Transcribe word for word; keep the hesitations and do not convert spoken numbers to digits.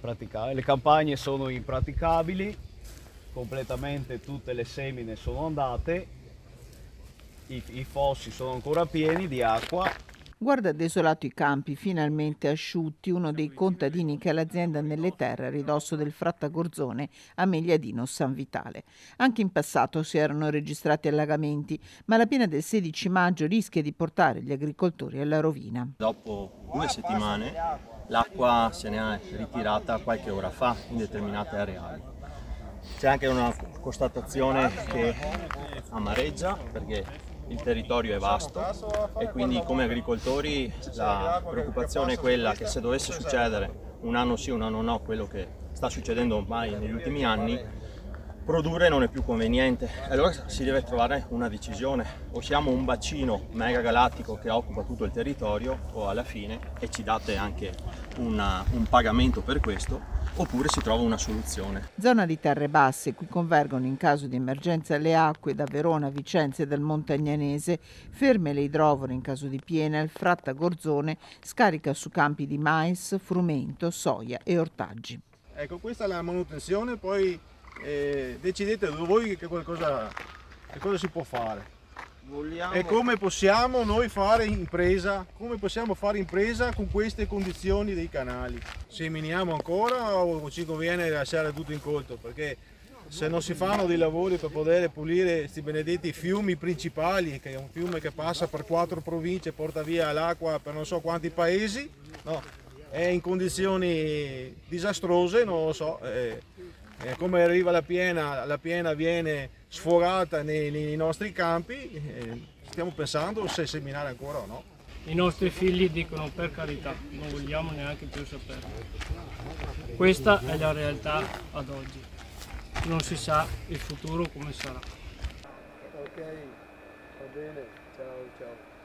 impraticabile. Le campagne sono impraticabili, completamente tutte le semine sono andate, i, i fossi sono ancora pieni di acqua. Guarda desolato i campi finalmente asciutti uno dei contadini che ha l'azienda nelle terre a ridosso del Frattagorzone a Megliadino San Vitale. Anche in passato si erano registrati allagamenti, ma la piena del sedici maggio rischia di portare gli agricoltori alla rovina. Dopo due settimane l'acqua se ne è ritirata qualche ora fa in determinate areali. C'è anche una constatazione che amareggia perché il territorio è vasto e quindi come agricoltori la preoccupazione è quella che se dovesse succedere un anno sì, un anno no, quello che sta succedendo ormai negli ultimi anni, produrre non è più conveniente. Allora si deve trovare una decisione: o siamo un bacino mega galattico che occupa tutto il territorio o alla fine, e ci date anche una, un pagamento per questo, oppure si trova una soluzione. Zona di terre basse, qui convergono in caso di emergenza le acque da Verona, Vicenza e dal Montagnanese, ferme le idrovore in caso di piena, il Frattagorzone scarica su campi di mais, frumento, soia e ortaggi. Ecco, questa è la manutenzione, poi eh, decidete voi che qualcosa, che cosa si può fare. Vogliamo... E come possiamo noi fare impresa, come possiamo fare impresa con queste condizioni dei canali? Seminiamo ancora o ci conviene lasciare tutto incolto? Perché se non si fanno dei lavori per poter pulire questi benedetti fiumi principali, che è un fiume che passa per quattro province, porta via l'acqua per non so quanti paesi, no, è in condizioni disastrose, non lo so. Eh, eh, come arriva la piena, la piena viene sfogata nei, nei nostri campi, eh, stiamo pensando se seminare ancora o no. I nostri figli dicono: per carità, non vogliamo neanche più saperlo. Questa è la realtà ad oggi, non si sa il futuro come sarà. Ok, va bene, ciao ciao.